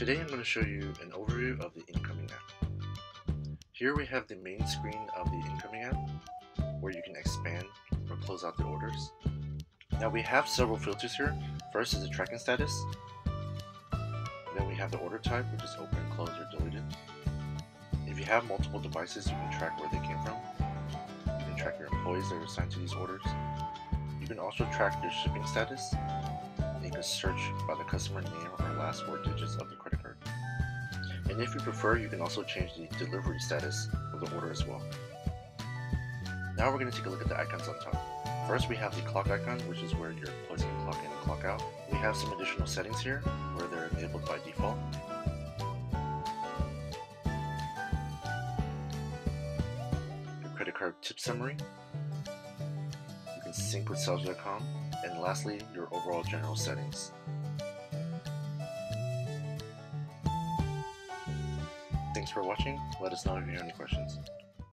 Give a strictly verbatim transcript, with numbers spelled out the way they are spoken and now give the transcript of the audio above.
Today I'm going to show you an overview of the incoming app. Here we have the main screen of the incoming app where you can expand or close out the orders. Now we have several filters here. First is the tracking status. Then we have the order type, which is open, closed, or deleted. If you have multiple devices, you can track where they came from. You can track your employees that are assigned to these orders. You can also track their shipping status. And you can search by the customer name or last four digits of the credit card. And if you prefer, you can also change the delivery status of the order as well. Now we're going to take a look at the icons on top. First we have the clock icon, which is where your employees can clock in and clock out. We have some additional settings here where they're enabled by default. Your credit card tip summary. You can sync with Sales dot com. And lastly, your overall general settings. Thanks for watching. Let us know if you have any questions.